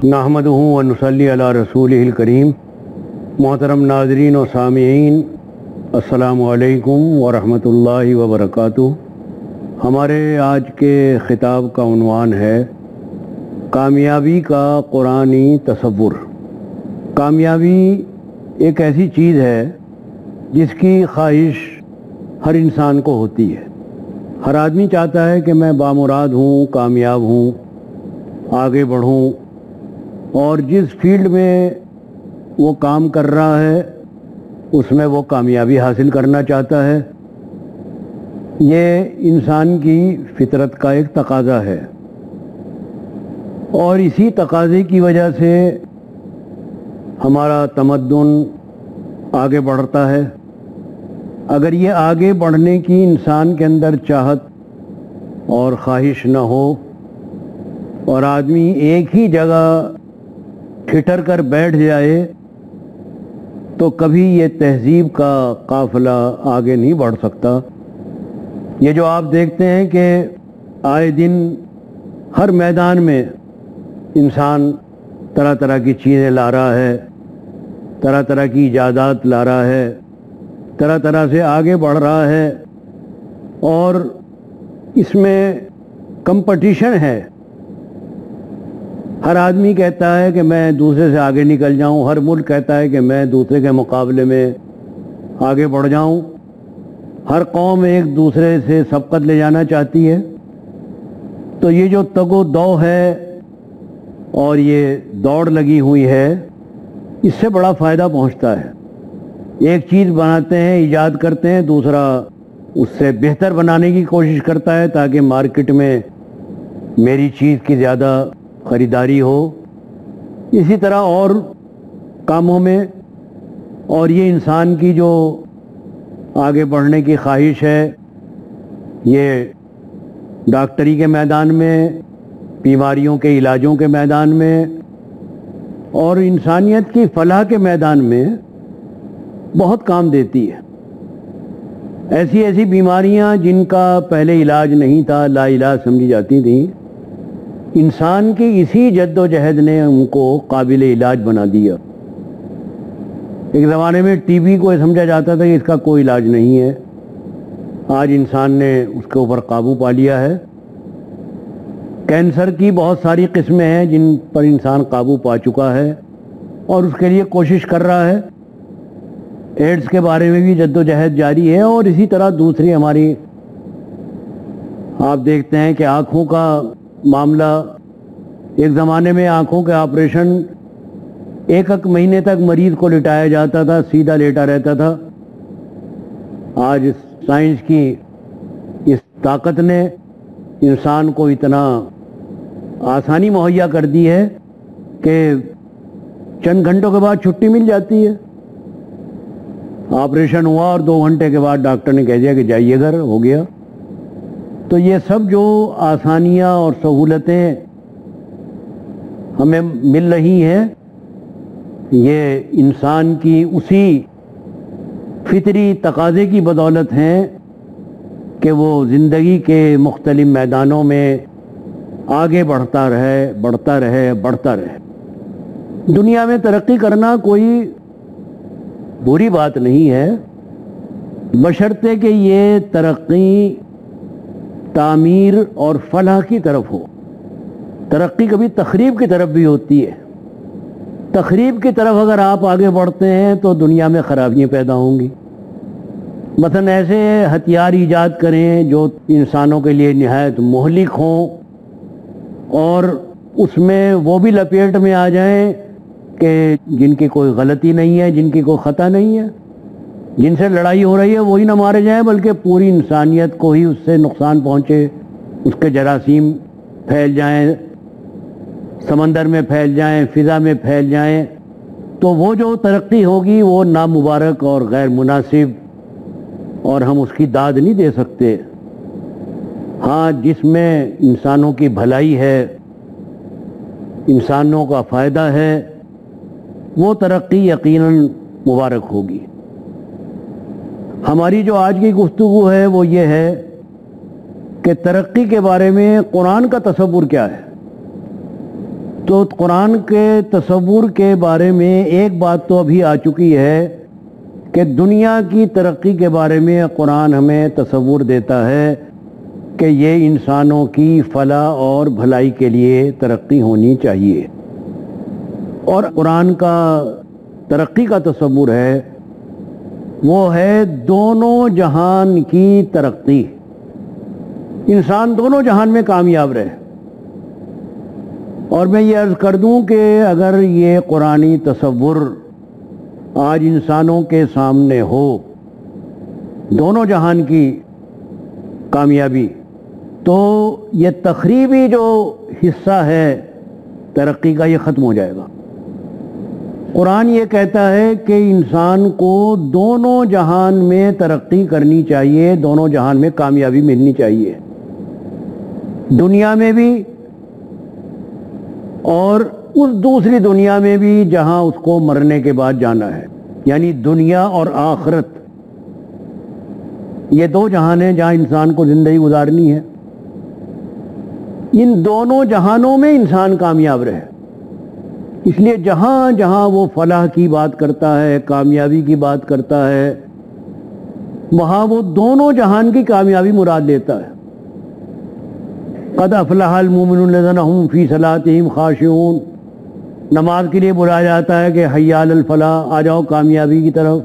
نحمدہ و نصلی علی رسولہ الکریم۔ محترم ناظرین و سامعین، السلام علیکم ورحمۃ اللہ وبرکاتہ۔ ہمارے آج کے خطاب کا عنوان ہے کامیابی کا قرآنی تصور۔ کامیابی ایک ایسی چیز ہے جس کی خواہش ہر انسان کو ہوتی ہے۔ ہر آدمی چاہتا ہے کہ میں بامراد ہوں، کامیاب ہوں، آگے بڑھوں، اور جس فیلڈ میں وہ کام کر رہا ہے اس میں وہ کامیابی حاصل کرنا چاہتا ہے۔ یہ انسان کی فطرت کا ایک تقاضا ہے، اور اسی تقاضے کی وجہ سے ہمارا تمدن آگے بڑھتا ہے۔ اگر یہ آگے بڑھنے کی انسان کے اندر چاہت اور خواہش نہ ہو اور آدمی ایک ہی جگہ ٹھٹر کر بیٹھ جائے تو کبھی یہ تہذیب کا قافلہ آگے نہیں بڑھ سکتا۔ یہ جو آپ دیکھتے ہیں کہ آئے دن ہر میدان میں انسان طرح طرح کی چیزیں لا رہا ہے، طرح طرح کی ایجادات لا رہا ہے، طرح طرح سے آگے بڑھ رہا ہے، اور اس میں کمپٹیشن ہے۔ ہر آدمی کہتا ہے کہ میں دوسرے سے آگے نکل جاؤں، ہر ملک کہتا ہے کہ میں دوسرے کے مقابلے میں آگے بڑھ جاؤں، ہر قوم ایک دوسرے سے سبقت لے جانا چاہتی ہے۔ تو یہ جو تگ و دو ہے اور یہ دوڑ لگی ہوئی ہے، اس سے بڑا فائدہ پہنچتا ہے۔ ایک چیز بناتے ہیں، ایجاد کرتے ہیں، دوسرا اس سے بہتر بنانے کی کوشش کرتا ہے تاکہ مارکیٹ میں میری چیز کی زیادہ خریداری ہو۔ اسی طرح اور کاموں میں، اور یہ انسان کی جو آگے بڑھنے کی خواہش ہے، یہ ڈاکٹری کے میدان میں، بیماریوں کے علاجوں کے میدان میں، اور انسانیت کی فلاح کے میدان میں بہت کام دیتی ہے۔ ایسی ایسی بیماریاں جن کا پہلے علاج نہیں تھا، لا علاج سمجھی جاتی تھیں، انسان کی اسی جد و جہد نے ان کو قابل علاج بنا دیا۔ ایک زمانے میں ٹی بی کو سمجھا جاتا تھا کہ اس کا کوئی علاج نہیں ہے، آج انسان نے اس کے اوپر قابو پا لیا ہے۔ کینسر کی بہت ساری قسمیں ہیں جن پر انسان قابو پا چکا ہے اور اس کے لیے کوشش کر رہا ہے۔ ایڈز کے بارے میں بھی جد و جہد جاری ہے، اور اسی طرح دوسری ہماری آپ دیکھتے ہیں کہ آنکھوں کا معاملہ، ایک زمانے میں آنکھوں کے آپریشن ایک مہینے تک مریض کو لٹایا جاتا تھا، سیدھا لیٹا رہتا تھا۔ آج سائنس کی اس طاقت نے انسان کو اتنا آسانی مہیا کر دی ہے کہ چند گھنٹوں کے بعد چھٹی مل جاتی ہے۔ آپریشن ہوا اور 2 گھنٹے کے بعد ڈاکٹر نے کہہ دیا کہ جائیے گھر، ہو گیا۔ تو یہ سب جو آسانیاں اور سہولتیں ہمیں مل رہی ہیں، یہ انسان کی اسی فطری تقاضے کی بدولت ہیں کہ وہ زندگی کے مختلف میدانوں میں آگے بڑھتا رہے، بڑھتا رہے، بڑھتا رہے۔ دنیا میں ترقی کرنا کوئی بری بات نہیں ہے، بشرطے کہ یہ ترقی تعمیر اور فلاح کی طرف ہو۔ ترقی کبھی تخریب کی طرف بھی ہوتی ہے۔ تخریب کی طرف اگر آپ آگے بڑھتے ہیں تو دنیا میں خرابیاں پیدا ہوں گی۔ مثلا ایسے ہتھیار ایجاد کریں جو انسانوں کے لیے نہایت مہلک ہوں، اور اس میں وہ بھی لپیٹ میں آ جائیں کہ جن کی کوئی غلطی نہیں ہے، جن کی کوئی خطا نہیں ہے، جن سے لڑائی ہو رہی ہے وہی نہ مارے جائیں بلکہ پوری انسانیت کو ہی اس سے نقصان پہنچے، اس کے جراثیم پھیل جائیں، سمندر میں پھیل جائیں، فضا میں پھیل جائیں، تو وہ جو ترقی ہوگی وہ نامبارک اور غیر مناسب، اور ہم اس کی داد نہیں دے سکتے۔ ہاں، جس میں انسانوں کی بھلائی ہے، انسانوں کا فائدہ ہے، وہ ترقی یقیناً مبارک ہوگی۔ ہماری جو آج کی گفتگو ہے وہ یہ ہے کہ ترقی کے بارے میں قرآن کا تصور کیا ہے۔ تو قرآن کے تصور کے بارے میں ایک بات تو ابھی آ چکی ہے کہ دنیا کی ترقی کے بارے میں قرآن ہمیں تصور دیتا ہے کہ یہ انسانوں کی فلاح اور بھلائی کے لیے ترقی ہونی چاہیے، اور قرآن کا ترقی کا تصور ہے وہ ہے دونوں جہان کی ترقی، انسان دونوں جہان میں کامیاب رہے۔ اور میں یہ عرض کر دوں کہ اگر یہ قرآنی تصور آج انسانوں کے سامنے ہو، دونوں جہان کی کامیابی، تو یہ تخریبی جو حصہ ہے ترقی کا یہ ختم ہو جائے گا۔ قرآن یہ کہتا ہے کہ انسان کو دونوں جہان میں ترقی کرنی چاہیے، دونوں جہان میں کامیابی ملنی چاہیے، دنیا میں بھی اور اس دوسری دنیا میں بھی جہاں اس کو مرنے کے بعد جانا ہے، یعنی دنیا اور آخرت، یہ دو جہان ہیں جہاں انسان کو زندگی گزارنی ہے۔ ان دونوں جہانوں میں انسان کامیاب رہے، اس لیے جہاں جہاں وہ فلاح کی بات کرتا ہے، کامیابی کی بات کرتا ہے، وہاں وہ دونوں جہان کی کامیابی مراد لیتا ہے۔ قد افلح المؤمنون الذین هم فی صلاتهم خاشعون، نماز کے لیے بلایا جاتا ہے کہ حی علی الفلاح، آ جاؤ کامیابی کی طرف۔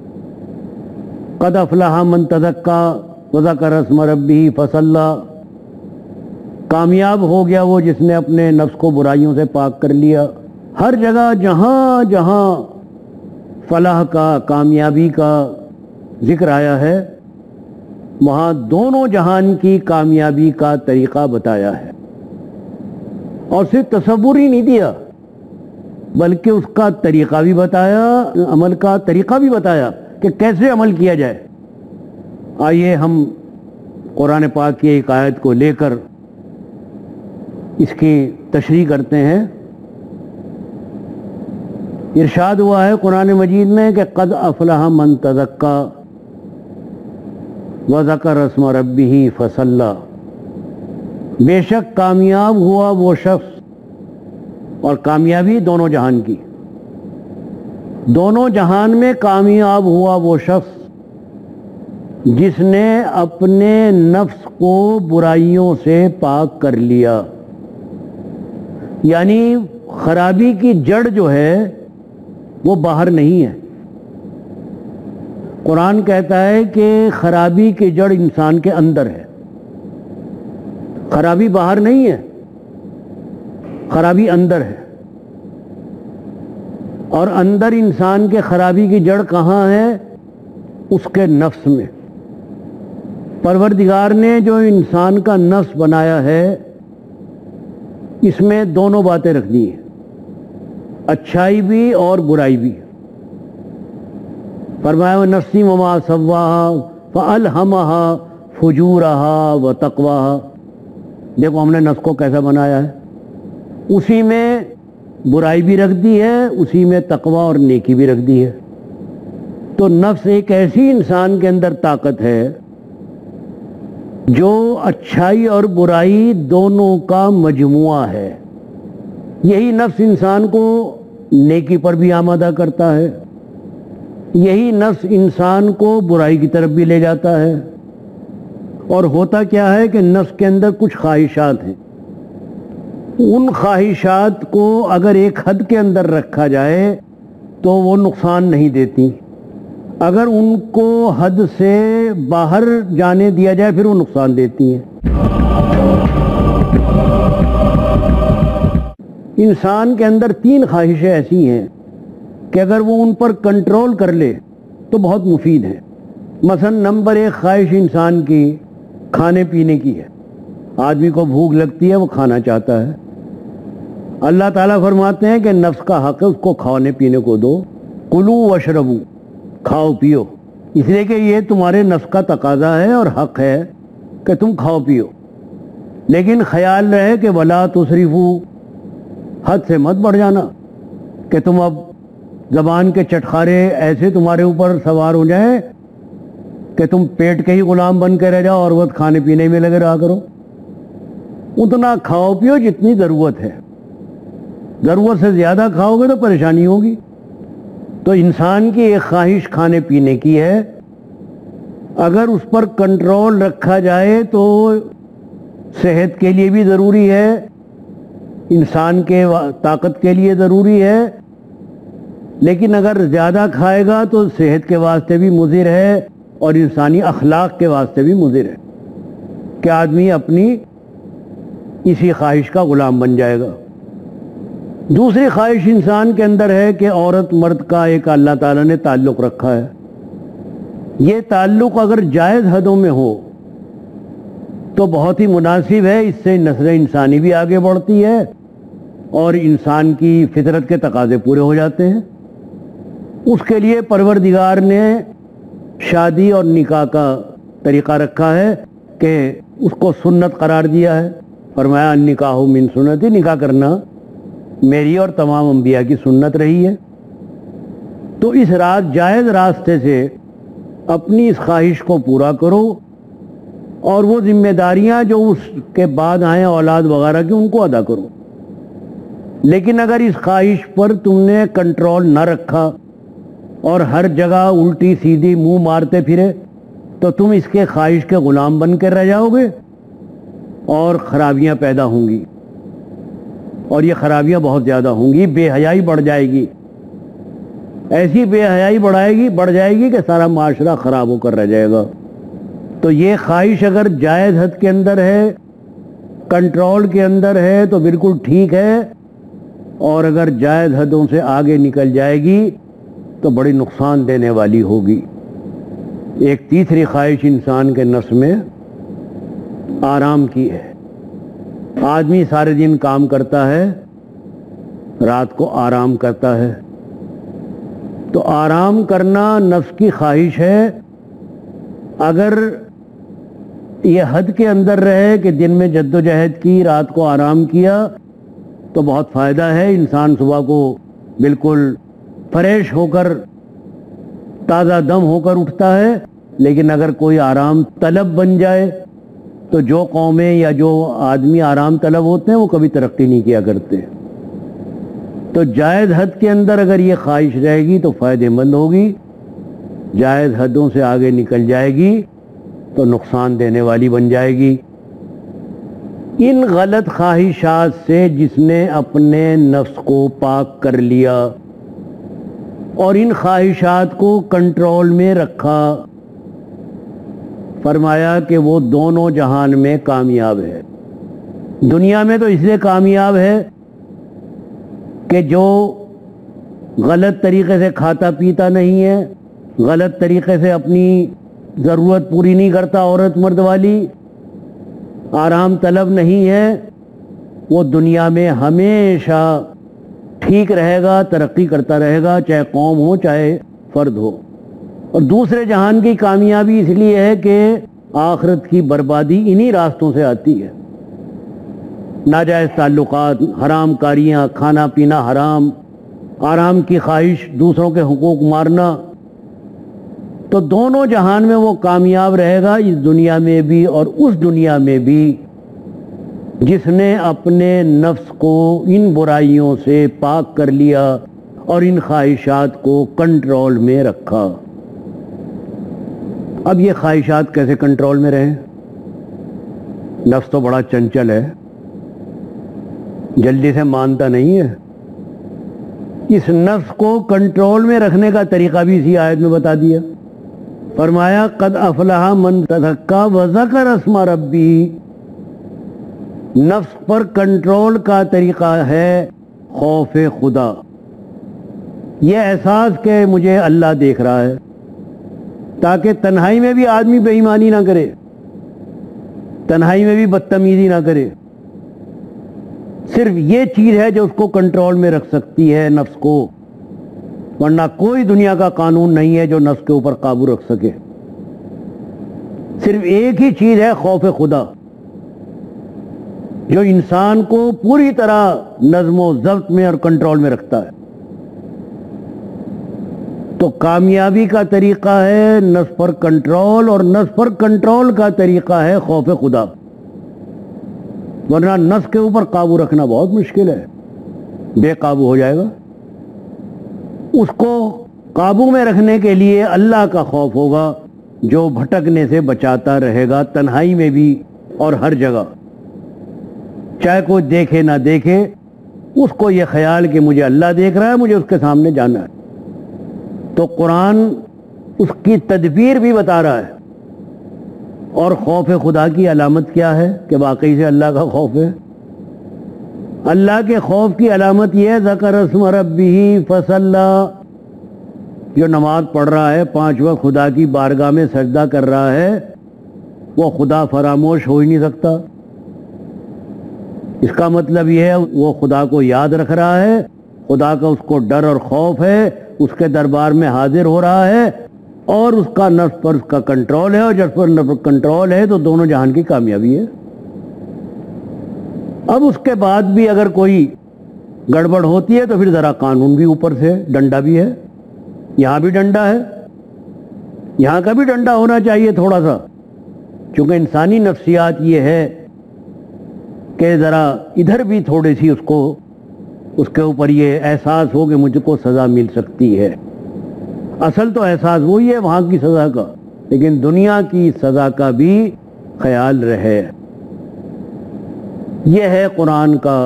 قد افلح من تزکا وذکر اسم ربہ فصلی، کامیاب ہو گیا وہ جس نے اپنے نفس کو برائیوں سے پاک کر لیا۔ ہر جگہ جہاں جہاں فلاح کا، کامیابی کا ذکر آیا ہے، وہاں دونوں جہان کی کامیابی کا طریقہ بتایا ہے، اور صرف تصور ہی نہیں دیا بلکہ اس کا طریقہ بھی بتایا، عمل کا طریقہ بھی بتایا کہ کیسے عمل کیا جائے۔ آئیے ہم قرآن پاک کی ایک آیت کو لے کر اس کی تشریح کرتے ہیں۔ ارشاد ہوا ہے قرآن مجید میں کہ قد افلح من تزکا وذکر اسم ربہ فصلی، بے شک کامیاب ہوا وہ شخص، اور کامیابی دونوں جہان کی، دونوں جہان میں کامیاب ہوا وہ شخص جس نے اپنے نفس کو برائیوں سے پاک کر لیا، یعنی خرابی کی جڑ جو ہے وہ باہر نہیں ہے۔ قرآن کہتا ہے کہ خرابی کی جڑ انسان کے اندر ہے، خرابی باہر نہیں ہے، خرابی اندر ہے۔ اور اندر انسان کے خرابی کی جڑ کہاں ہے؟ اس کے نفس میں۔ پروردگار نے جو انسان کا نفس بنایا ہے اس میں دونوں باتیں رکھ دی ہیں، اچھائی بھی اور برائی بھی۔ فرمایا وَنَفْسٍ وَمَا سَوَّاهَا فَأَلْهَمَهَا فُجُورَهَا وَتَقْوَاهَا، دیکھو ہم نے نفس کو کیسا بنایا ہے، اسی میں برائی بھی رکھ دی ہے، اسی میں تقوی اور نیکی بھی رکھ دی ہے۔ تو نفس ایک ایسی انسان کے اندر طاقت ہے جو اچھائی اور برائی دونوں کا مجموعہ ہے۔ یہی نفس انسان کو نیکی پر بھی آمادہ کرتا ہے، یہی نفس انسان کو برائی کی طرف بھی لے جاتا ہے۔ اور ہوتا کیا ہے کہ نفس کے اندر کچھ خواہشات ہیں، ان خواہشات کو اگر ایک حد کے اندر رکھا جائے تو وہ نقصان نہیں دیتی، اگر ان کو حد سے باہر جانے دیا جائے پھر وہ نقصان دیتی ہیں۔ انسان کے اندر 3 خواہشیں ایسی ہیں کہ اگر وہ ان پر کنٹرول کر لے تو بہت مفید ہے۔ مثلا نمبر 1 خواہش انسان کی کھانے پینے کی ہے، آدمی کو بھوک لگتی ہے، وہ کھانا چاہتا ہے۔ اللہ تعالیٰ فرماتے ہیں کہ نفس کا حق ہے اس کو کھانے پینے کو دو، کلو واشربو، کھاؤ پیو، اس لیے کہ یہ تمہارے نفس کا تقاضا ہے اور حق ہے کہ تم کھاؤ پیو، لیکن خیال رہے کہ ولا تسرفو، حد سے مت بڑھ جانا کہ تم اب زبان کے چٹخارے ایسے تمہارے اوپر سوار ہو جائیں کہ تم پیٹ کے ہی غلام بن کے رہ جاؤ اور وقت کھانے پینے میں لگے رہا کرو۔ اتنا کھاؤ پیو جتنی ضرورت ہے، ضرورت سے زیادہ کھاؤ گے تو پریشانی ہوگی. تو انسان کی ایک خواہش کھانے پینے کی ہے، اگر اس پر کنٹرول رکھا جائے تو صحت کے لیے بھی ضروری ہے، انسان کے طاقت کے لیے ضروری ہے، لیکن اگر زیادہ کھائے گا تو صحت کے واسطے بھی مضر ہے اور انسانی اخلاق کے واسطے بھی مضر ہے کہ آدمی اپنی اسی خواہش کا غلام بن جائے گا. دوسری خواہش انسان کے اندر ہے کہ عورت مرد کا ایک اللہ تعالیٰ نے تعلق رکھا ہے. یہ تعلق اگر جائز حدوں میں ہو تو بہت ہی مناسب ہے، اس سے نسل انسانی بھی آگے بڑھتی ہے اور انسان کی فطرت کے تقاضے پورے ہو جاتے ہیں. اس کے لیے پروردگار نے شادی اور نکاح کا طریقہ رکھا ہے کہ اس کو سنت قرار دیا ہے. فرمایا النکاح من سنتی، نکاح کرنا میری اور تمام انبیاء کی سنت رہی ہے. تو اس جائز راستے سے اپنی اس خواہش کو پورا کرو اور وہ ذمہ داریاں جو اس کے بعد آئیں اولاد وغیرہ کی ان کو ادا کرو. لیکن اگر اس خواہش پر تم نے کنٹرول نہ رکھا اور ہر جگہ الٹی سیدھی منہ مارتے پھرے تو تم اس کے خواہش کے غلام بن کے رہ جاؤ گے اور خرابیاں پیدا ہوں گی، اور یہ خرابیاں بہت زیادہ ہوں گی. بے حیائی بڑھ جائے گی، ایسی بے حیائی بڑھ جائے گی کہ سارا معاشرہ خراب ہو کر رہ جائے گا. تو یہ خواہش اگر جائز حد کے اندر ہے، کنٹرول کے اندر ہے تو بالکل ٹھیک ہے، اور اگر جائز حدوں سے آگے نکل جائے گی تو بڑی نقصان دینے والی ہوگی. ایک تیسری خواہش انسان کے نفس میں آرام کی ہے. آدمی سارے دن کام کرتا ہے، رات کو آرام کرتا ہے. تو آرام کرنا نفس کی خواہش ہے. اگر یہ حد کے اندر رہے کہ دن میں جد و جہد کی، رات کو آرام کیا تو بہت فائدہ ہے. انسان صبح کو بالکل فریش ہو کر تازہ دم ہو کر اٹھتا ہے. لیکن اگر کوئی آرام طلب بن جائے تو جو قومیں یا جو آدمی آرام طلب ہوتے ہیں وہ کبھی ترقی نہیں کیا کرتے. تو جائز حد کے اندر اگر یہ خواہش رہے گی تو فائدہ مند ہوگی، جائز حدوں سے آگے نکل جائے گی تو نقصان دینے والی بن جائے گی. ان غلط خواہشات سے جس نے اپنے نفس کو پاک کر لیا اور ان خواہشات کو کنٹرول میں رکھا، فرمایا کہ وہ دونوں جہان میں کامیاب ہے. دنیا میں تو اس لیے کامیاب ہے کہ جو غلط طریقے سے کھاتا پیتا نہیں ہے، غلط طریقے سے اپنی ضرورت پوری نہیں کرتا، عورت مرد والی آرام طلب نہیں ہے، وہ دنیا میں ہمیشہ ٹھیک رہے گا، ترقی کرتا رہے گا، چاہے قوم ہو چاہے فرد ہو. اور دوسرے جہان کی کامیابی اس لیے ہے کہ آخرت کی بربادی انہی راستوں سے آتی ہے. ناجائز تعلقات، حرام کاریاں، کھانا پینا حرام، آرام کی خواہش، دوسروں کے حقوق مارنا. تو دونوں جہان میں وہ کامیاب رہے گا، اس دنیا میں بھی اور اس دنیا میں بھی، جس نے اپنے نفس کو ان برائیوں سے پاک کر لیا اور ان خواہشات کو کنٹرول میں رکھا. اب یہ خواہشات کیسے کنٹرول میں رہیں؟ نفس تو بڑا چنچل ہے، جلدی سے مانتا نہیں ہے. اس نفس کو کنٹرول میں رکھنے کا طریقہ بھی اسی آیت میں بتا دیا. فرمایا قد افلح من تزکا وذکر اسم ربی. نفس پر کنٹرول کا طریقہ ہے خوف خدا، یہ احساس کہ مجھے اللہ دیکھ رہا ہے، تاکہ تنہائی میں بھی آدمی بے ایمانی نہ کرے، تنہائی میں بھی بدتمیزی نہ کرے. صرف یہ چیز ہے جو اس کو کنٹرول میں رکھ سکتی ہے نفس کو، ورنہ کوئی دنیا کا قانون نہیں ہے جو نفس کے اوپر قابو رکھ سکے. صرف ایک ہی چیز ہے خوف خدا، جو انسان کو پوری طرح نظم و ضبط میں اور کنٹرول میں رکھتا ہے. تو کامیابی کا طریقہ ہے نفس پر کنٹرول، اور نفس پر کنٹرول کا طریقہ ہے خوف خدا، ورنہ نفس کے اوپر قابو رکھنا بہت مشکل ہے. بے قابو ہو جائے گا. اس کو قابو میں رکھنے کے لیے اللہ کا خوف ہوگا جو بھٹکنے سے بچاتا رہے گا، تنہائی میں بھی اور ہر جگہ، چاہے کوئی دیکھے نہ دیکھے. اس کو یہ خیال کہ مجھے اللہ دیکھ رہا ہے، مجھے اس کے سامنے جانا ہے. تو قرآن اس کی تدبیر بھی بتا رہا ہے. اور خوف خدا کی علامت کیا ہے کہ واقعی سے اللہ کا خوف ہے. اللہ کے خوف کی علامت یہ ہے ذکر اسم ربہ فصلی، جو نماز پڑھ رہا ہے 5 وقت خدا کی بارگاہ میں سجدہ کر رہا ہے، وہ خدا فراموش ہو ہی نہیں سکتا. اس کا مطلب یہ ہے وہ خدا کو یاد رکھ رہا ہے، خدا کا اس کو ڈر اور خوف ہے، اس کے دربار میں حاضر ہو رہا ہے، اور اس کا نفس پر اس کا کنٹرول ہے، اور جب پر نفس کنٹرول ہے تو دونوں جہان کی کامیابی ہے. اب اس کے بعد بھی اگر کوئی گڑبڑ ہوتی ہے تو پھر ذرا قانون بھی اوپر سے، ڈنڈا بھی ہے. یہاں بھی ڈنڈا ہے، یہاں کا بھی ڈنڈا ہونا چاہیے تھوڑا سا، چونکہ انسانی نفسیات یہ ہے کہ ذرا ادھر بھی تھوڑی سی اس کے اوپر یہ احساس ہو کہ مجھ کو سزا مل سکتی ہے. اصل تو احساس وہی ہے وہاں کی سزا کا، لیکن دنیا کی سزا کا بھی خیال رہے. یہ ہے قرآن کا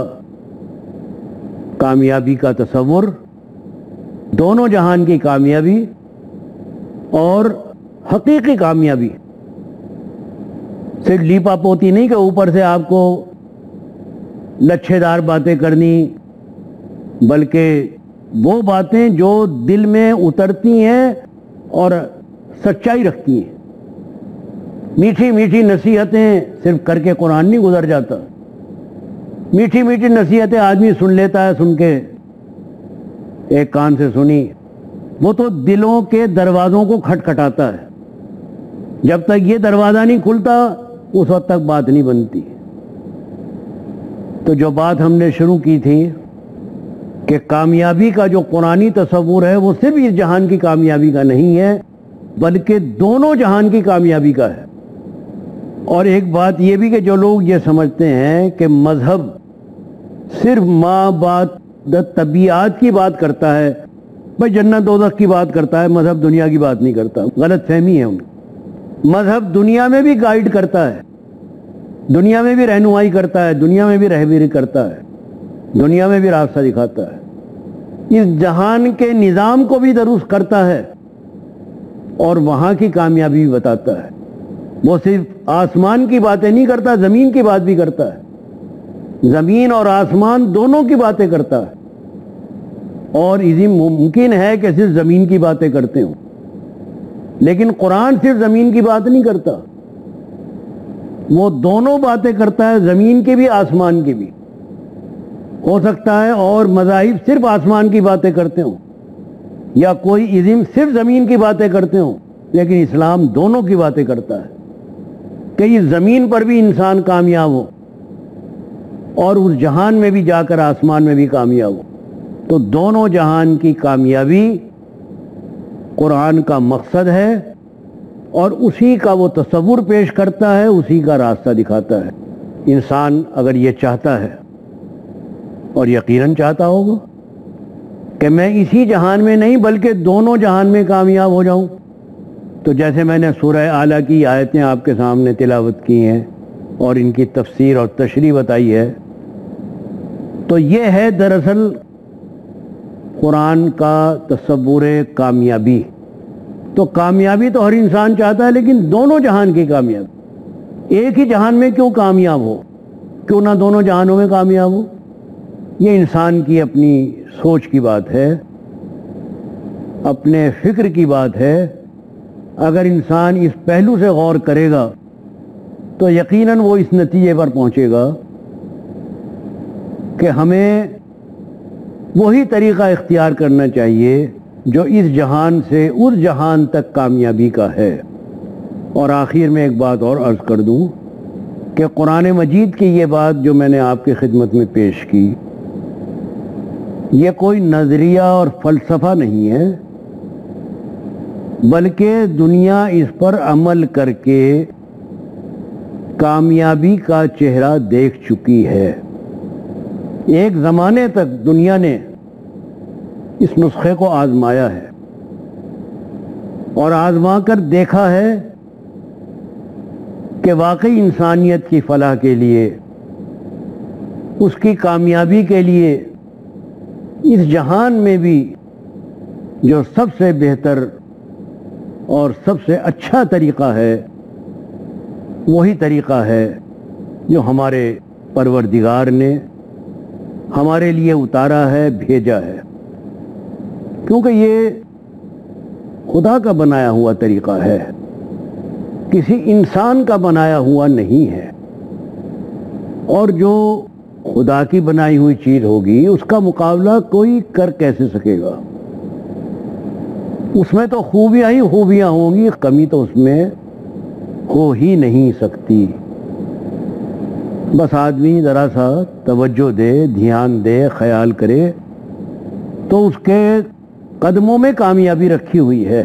کامیابی کا تصور، دونوں جہان کی کامیابی اور حقیقی کامیابی. صرف لیپا پوتی نہیں کہ اوپر سے آپ کو لچھے دار باتیں کرنی، بلکہ وہ باتیں جو دل میں اترتی ہیں اور سچائی رکھتی ہیں. میٹھی میٹھی نصیحتیں صرف کر کے قرآن نہیں گزر جاتا. میٹھی میٹھی نصیحتیں آدمی سن لیتا ہے، سن کے ایک کان سے سنی، وہ تو دلوں کے دروازوں کو کھٹکھٹاتا ہے. جب تک یہ دروازہ نہیں کھلتا اس وقت تک بات نہیں بنتی. تو جو بات ہم نے شروع کی تھی کہ کامیابی کا جو قرآنی تصور ہے وہ صرف اس جہان کی کامیابی کا نہیں ہے بلکہ دونوں جہان کی کامیابی کا ہے. اور ایک بات یہ بھی کہ جو لوگ یہ سمجھتے ہیں کہ مذہب صرف ماں باپ طبیعت کی بات کرتا ہے، بھائی جنت دوزخ کی بات کرتا ہے، مذہب دنیا کی بات نہیں کرتا، غلط فہمی ہے ان کی. مذہب دنیا میں بھی گائیڈ کرتا ہے، دنیا میں بھی رہنمائی کرتا ہے، دنیا میں بھی رہبری کرتا ہے، دنیا میں بھی راستہ دکھاتا ہے. اس جہان کے نظام کو بھی درست کرتا ہے اور وہاں کی کامیابی بھی بتاتا ہے. وہ صرف آسمان کی باتیں نہیں کرتا، زمین کی بات بھی کرتا ہے. زمین اور آسمان دونوں کی باتیں کرتا ہے. اور یہ ممکن ہے کہ صرف زمین کی باتیں کرتے ہوں، لیکن قرآن صرف زمین کی بات نہیں کرتا، وہ دونوں باتیں کرتا ہے، زمین کی بھی آسمان کی بھی. ہو سکتا ہے اور مذاہب صرف آسمان کی باتیں کرتے ہوں یا کوئی ازم صرف زمین کی باتیں کرتے ہوں، لیکن اسلام دونوں کی باتیں کرتا ہے کہ اس زمین پر بھی انسان کامیاب ہو اور اس جہان میں بھی جا کر آسمان میں بھی کامیاب ہو. تو دونوں جہان کی کامیابی قرآن کا مقصد ہے اور اسی کا وہ تصور پیش کرتا ہے، اسی کا راستہ دکھاتا ہے. انسان اگر یہ چاہتا ہے اور یقیناً چاہتا ہوگا کہ میں اسی جہان میں نہیں بلکہ دونوں جہان میں کامیاب ہو جاؤں، تو جیسے میں نے سورہ اعلیٰ کی آیتیں آپ کے سامنے تلاوت کی ہیں اور ان کی تفسیر اور تشریح بتائی ہے، تو یہ ہے دراصل قرآن کا تصور کامیابی. تو کامیابی تو ہر انسان چاہتا ہے، لیکن دونوں جہان کی کامیابی. ایک ہی جہان میں کیوں کامیاب ہو، کیوں نہ دونوں جہانوں میں کامیاب ہو؟ یہ انسان کی اپنی سوچ کی بات ہے، اپنے فکر کی بات ہے. اگر انسان اس پہلو سے غور کرے گا تو یقیناً وہ اس نتیجے پر پہنچے گا کہ ہمیں وہی طریقہ اختیار کرنا چاہیے جو اس جہان سے اس جہان تک کامیابی کا ہے. اور آخر میں ایک بات اور عرض کر دوں کہ قرآن مجید کی یہ بات جو میں نے آپ کی خدمت میں پیش کی، یہ کوئی نظریہ اور فلسفہ نہیں ہے، بلکہ دنیا اس پر عمل کر کے کامیابی کا چہرہ دیکھ چکی ہے. ایک زمانے تک دنیا نے اس نسخے کو آزمایا ہے اور آزما کر دیکھا ہے کہ واقعی انسانیت کی فلاح کے لیے، اس کی کامیابی کے لیے اس جہان میں بھی جو سب سے بہتر اور سب سے اچھا طریقہ ہے وہی طریقہ ہے جو ہمارے پروردگار نے ہمارے لیے اتارا ہے، بھیجا ہے، کیونکہ یہ خدا کا بنایا ہوا طریقہ ہے، کسی انسان کا بنایا ہوا نہیں ہے۔ اور جو خدا کی بنائی ہوئی چیز ہوگی اس کا مقابلہ کوئی کر کیسے سکے گا؟ اس میں تو خوبیاں ہی خوبیاں ہوں گی، کمی تو اس میں ہو ہی نہیں سکتی۔ بس آدمی ذرا سا توجہ دے، دھیان دے، خیال کرے تو اس کے قدموں میں کامیابی رکھی ہوئی ہے۔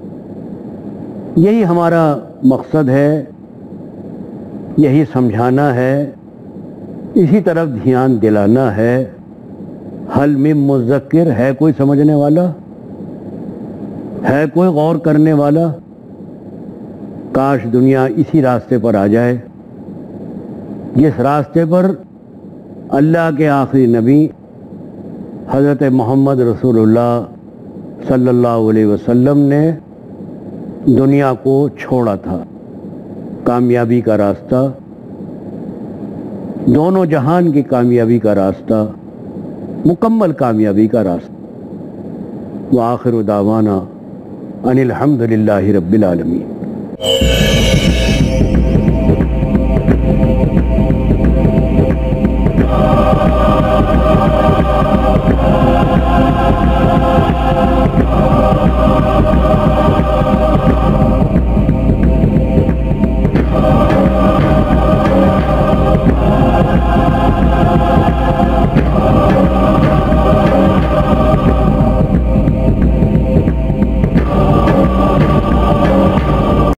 یہی ہمارا مقصد ہے، یہی سمجھانا ہے، اسی طرف دھیان دلانا ہے۔ حل من مذکر، ہے کوئی سمجھنے والا؟ ہے کوئی غور کرنے والا؟ کاش دنیا اسی راستے پر آ جائے جس راستے پر اللہ کے آخری نبی حضرت محمد رسول اللہ صلی اللہ علیہ وسلم نے دنیا کو چھوڑا تھا۔ کامیابی کا راستہ، دونوں جہان کی کامیابی کا راستہ، مکمل کامیابی کا راستہ۔ وآخر دعوانا ان الحمد للہ رب العالمین۔